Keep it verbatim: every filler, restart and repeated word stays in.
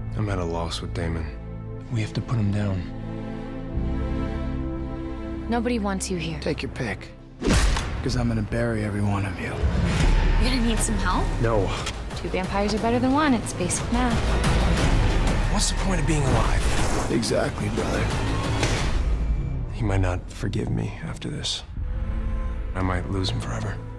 I'm at a loss with Damon. We have to put him down. Nobody wants you here. Take your pick. Because I'm gonna bury every one of you. You're gonna need some help? No. Two vampires are better than one. It's basic math. What's the point of being alive? Exactly, brother. He might not forgive me after this. I might lose him forever.